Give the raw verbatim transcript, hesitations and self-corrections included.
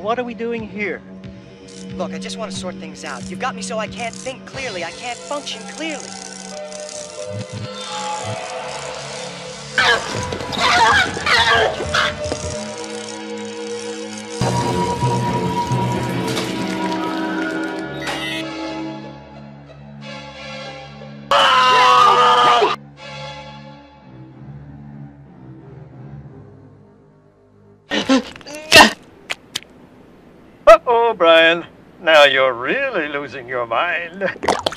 what are we doing here? Look, I just want to sort things out. You've got me so I can't think clearly. I can't function clearly. Uh-oh, Brian. Now you're really losing your mind.